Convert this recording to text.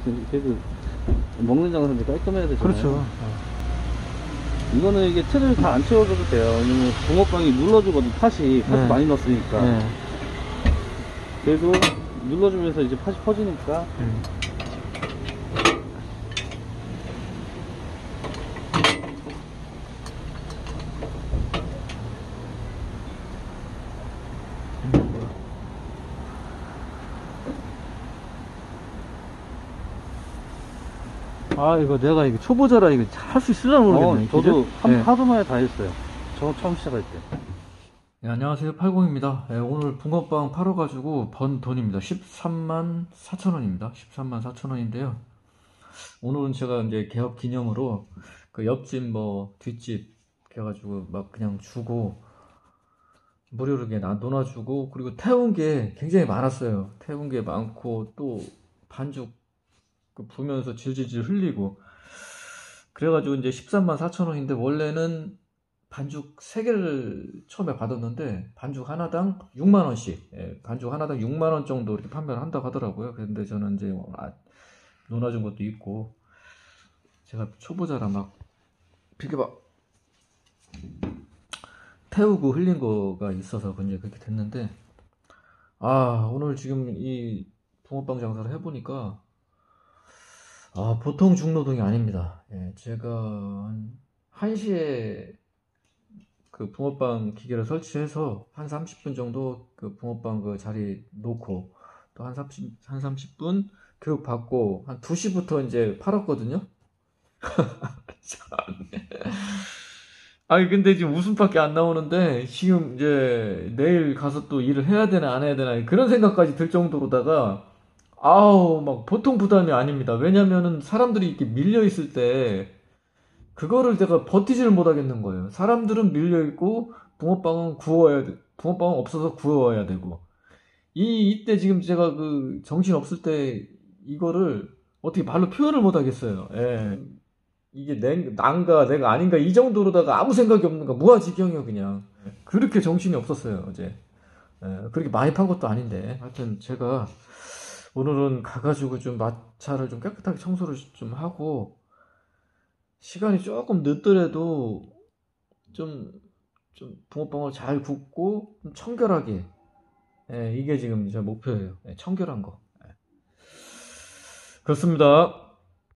그래도 먹는 장소인데 깔끔해야 되잖아요. 그렇죠. 이거는 이게 틀을 다 안 채워줘도 돼요. 왜냐면 붕어빵이 눌러주거든, 팥이 네. 많이 넣었으니까. 네. 그래도 눌러주면서 이제 팥이 퍼지니까. 아, 이거 내가 이거 초보자라 이거 할 수 있을려나 모르겠네. 저도 네. 하도 만에 다 했어요. 저 처음 시작할 때. 네, 안녕하세요. 80입니다. 네, 오늘 붕어빵 팔아가지고 번 돈입니다. 13만 4천 원입니다. 13만 4천 원인데요. 오늘은 제가 이제 개업 기념으로 그 옆집 뭐 뒷집 해가지고 막 그냥 주고 무료로 그냥 나눠주고, 그리고 태운 게 굉장히 많았어요. 태운 게 많고 또 반죽 부면서 질질질 흘리고 그래가지고 이제 13만 4천 원인데, 원래는 반죽 3개를 처음에 받았는데 반죽 하나당 6만 원씩, 반죽 하나당 6만 원 정도 이렇게 판매를 한다고 하더라고요. 그런데 저는 이제 논아준 것도 있고, 제가 초보자라 막 이렇게 막 태우고 흘린 거가 있어서 이제 그렇게 됐는데, 오늘 지금 이 붕어빵 장사를 해보니까 보통 중노동이 아닙니다. 제가 1시에 그 붕어빵 기계를 설치해서 한 30분 정도 그 붕어빵 그 자리 놓고, 또 한 30분 교육 받고 한 2시부터 이제 팔았거든요. 근데 지금 웃음밖에 안 나오는데, 지금 이제 내일 가서 또 일을 해야 되나 안 해야 되나 그런 생각까지 들 정도로다가, 막 보통 부담이 아닙니다. 왜냐면은 사람들이 이렇게 밀려 있을 때 그거를 내가 버티지를 못하겠는 거예요. 사람들은 밀려 있고 붕어빵은 붕어빵은 없어서 구워야 되고, 이때 지금 제가 그 정신 없을 때 이거를 어떻게 말로 표현을 못 하겠어요. 이게 난가 내가 아닌가 이 정도로다가 아무 생각이 없는 거, 무아지경이요. 그냥 그렇게 정신이 없었어요 어제. 그렇게 많이 판 것도 아닌데, 하여튼 제가 오늘은 가가지고 좀 마차를 좀 깨끗하게 청소를 좀 하고, 시간이 조금 늦더라도 좀 붕어빵을 잘 굽고 좀 청결하게, 이게 지금 제 목표예요. 청결한 거. 그렇습니다.